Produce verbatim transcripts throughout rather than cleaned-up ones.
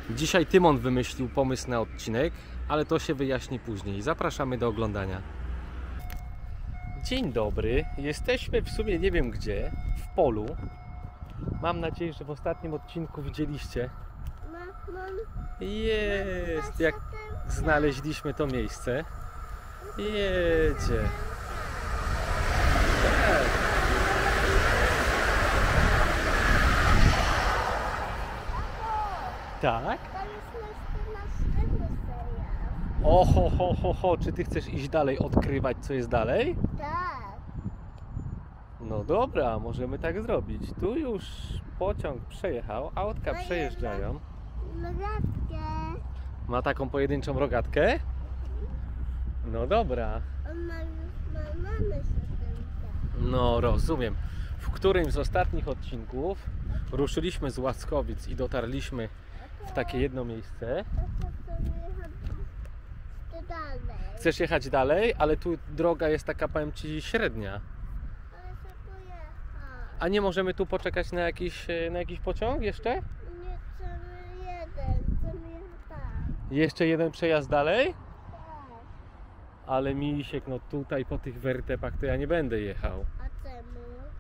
Dzisiaj Tymon wymyślił pomysł na odcinek, ale to się wyjaśni później. Zapraszamy do oglądania. Dzień dobry. Jesteśmy w sumie nie wiem gdzie, w polu. Mam nadzieję, że w ostatnim odcinku widzieliście. Jest, jak znaleźliśmy to miejsce. Jedzie. Tak. Tak? Oho, ho, ho, ho. Czy ty chcesz iść dalej, odkrywać co jest dalej? Tak. No dobra, możemy tak zrobić. Tu już pociąg przejechał, autka No przejeżdżają. Rogatkę. Ma taką pojedynczą rogatkę? No dobra. Ona już ma mamy światełka. No rozumiem. W którymś z ostatnich odcinków ruszyliśmy z Łaskowic i dotarliśmy w takie jedno miejsce. To chcemy jechać dalej. Chcesz jechać dalej, ale tu droga jest taka, powiem ci, średnia. Ale chcę pojechać. A nie możemy tu poczekać na jakiś, na jakiś pociąg jeszcze? Nie chcemy jeden, chcemy jechać tam. Jeszcze jeden przejazd dalej? Tak. Ale misiek, no tutaj po tych wertepach to ja nie będę jechał. A czemu?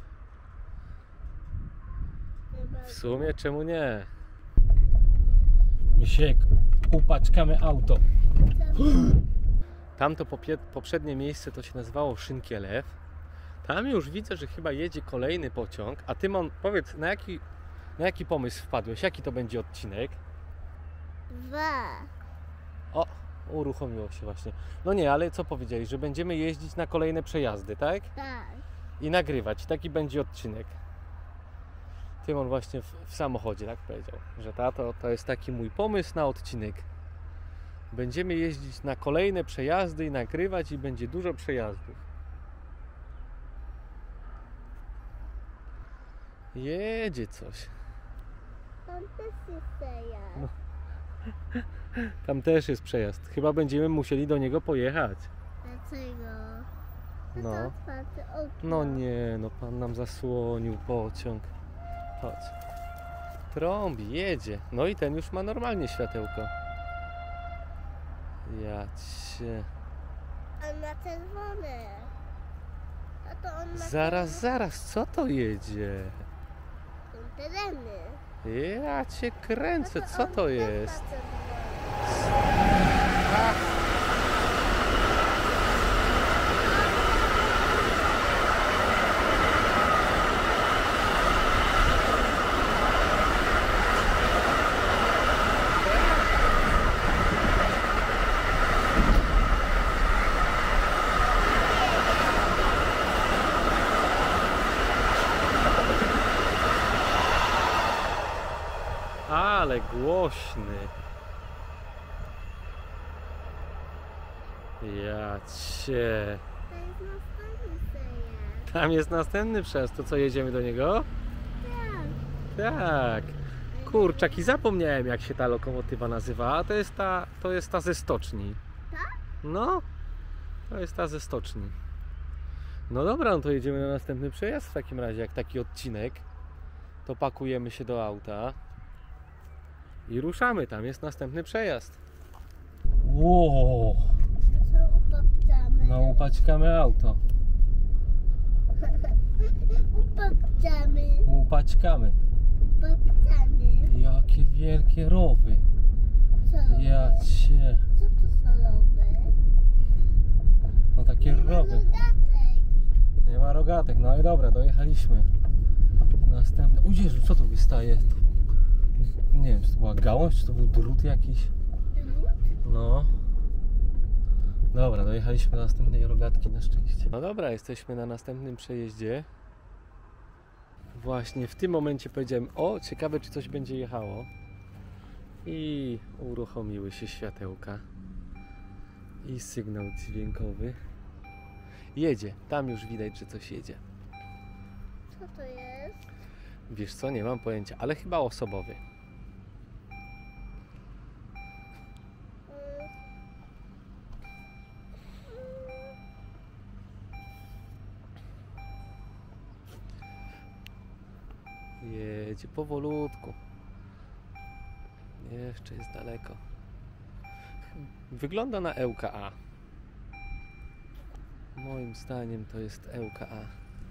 W sumie czemu nie? Misiek, upaczkamy auto. Tamto popie- poprzednie miejsce to się nazywało Szynkielew. Tam już widzę, że chyba jedzie kolejny pociąg. A Tymon, powiedz, na jaki, na jaki pomysł wpadłeś? Jaki to będzie odcinek? Dwa. O, uruchomiło się właśnie. No nie, ale co powiedzieli? Że będziemy jeździć na kolejne przejazdy, tak? Tak. I nagrywać. Taki będzie odcinek. Tymon właśnie w, w samochodzie tak powiedział, że tato, to jest taki mój pomysł na odcinek. Będziemy jeździć na kolejne przejazdy i nagrywać i będzie dużo przejazdów. Jedzie coś. Tam też jest przejazd. No. Tam też jest przejazd. Chyba będziemy musieli do niego pojechać. Dlaczego? To No. to otwarte okno. No nie, no pan nam zasłonił pociąg. Chodź. Trąbi, jedzie. No i ten już ma normalnie światełko. Ja cię. On ma czerwone. A to on ma Zaraz, zaraz, co to jedzie? Są tereny. Ja cię kręcę, A co on to też ma jest? czerwone. Ale głośny. Ja cię. To jest następny przejazd. Tam jest następny przejazd. To co, jedziemy do niego? Tak. Tak. Kurczak, i zapomniałem jak się ta lokomotywa nazywa. A to jest ta, to jest ta ze stoczni. Tak? No, to jest ta ze stoczni. No dobra, no to jedziemy na następny przejazd w takim razie, jak taki odcinek. To pakujemy się do auta i ruszamy. Tam jest następny przejazd. Wow, Co upapczamy? no upaćkamy auto. Upapczamy. Upaćkamy. Upapczamy. Jakie wielkie rowy. Co? Ja cię. Co to są rowy? No takie rowy. Rogatek. Nie ma rogatek. No i dobra, dojechaliśmy. Następne. O Jezu, co to wystaje? Nie wiem, czy to była gałąź, czy to był drut jakiś. No. Dobra, dojechaliśmy do następnej rogatki na szczęście. No dobra, jesteśmy na następnym przejeździe. Właśnie w tym momencie powiedziałem, o, ciekawe czy coś będzie jechało. I uruchomiły się światełka. I sygnał dźwiękowy. Jedzie, tam już widać, że coś jedzie. Co to jest? Wiesz co, nie mam pojęcia, ale chyba osobowy. Jedzie powolutku. Jeszcze jest daleko. Wygląda na L K A. Moim zdaniem to jest L K A.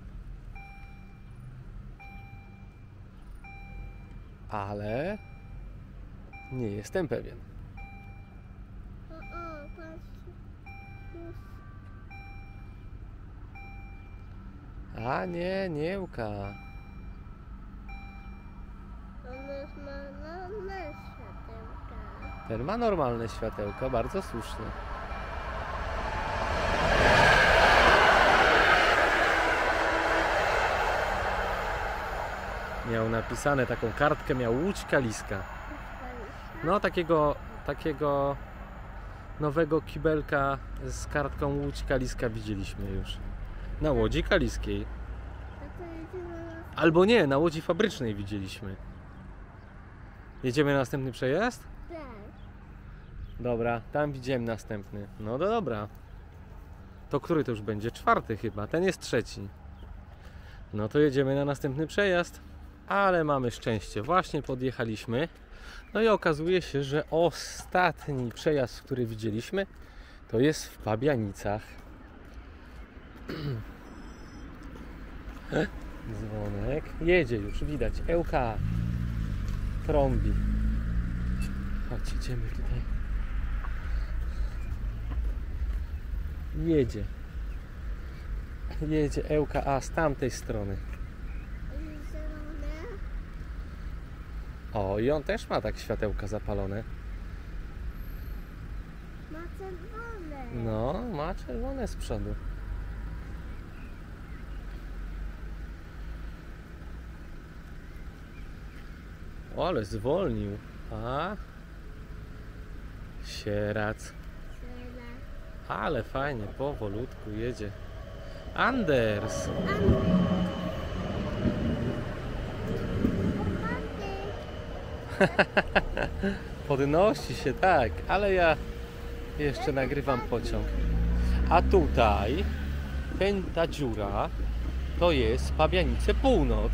Ale nie jestem pewien. O, o, patrz. Już. A nie, nie L K A. On już ma normalne światełka. Ten ma normalne światełka, bardzo słusznie. Miał napisane taką kartkę, miał Łódź Kaliska. No takiego, takiego nowego kibelka z kartką Łódź Kaliska widzieliśmy już. Na Łodzi Kaliskiej. A to jedziemy na... Albo nie, na Łodzi Fabrycznej widzieliśmy. Jedziemy na następny przejazd? Tak. Dobra, tam widziałem następny. No to dobra. To który to już będzie? Czwarty chyba, ten jest trzeci. No to jedziemy na następny przejazd. Ale mamy szczęście, właśnie podjechaliśmy. No i okazuje się, że ostatni przejazd, który widzieliśmy, to jest w Pabianicach. Dzwonek. Jedzie już, widać. L K A. Trąbi. Chodź, idziemy tutaj. Jedzie. Jedzie L K A z tamtej strony. I zielone. O, i on też ma tak światełka zapalone. Ma czerwone. No, ma czerwone z przodu. O, ale zwolnił. A? Sierac. Zielone. Ale fajnie, powolutku jedzie. Anders! Podnosi się, tak, ale ja jeszcze nagrywam pociąg. A tutaj ten, ta dziura to jest Pabianice Północ.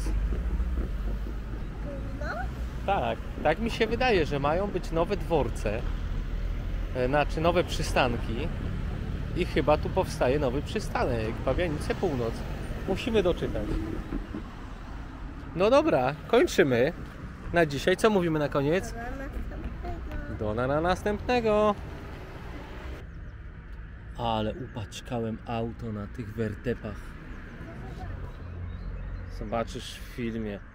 No? Tak, tak mi się wydaje, że mają być nowe dworce, e, znaczy nowe przystanki i chyba tu powstaje nowy przystanek, Pabianice Północ. Musimy doczytać. No dobra, kończymy na dzisiaj. Co mówimy na koniec? Do następnego. Do na, na następnego. Ale upaćkałem auto na tych wertepach. Zobaczysz w filmie.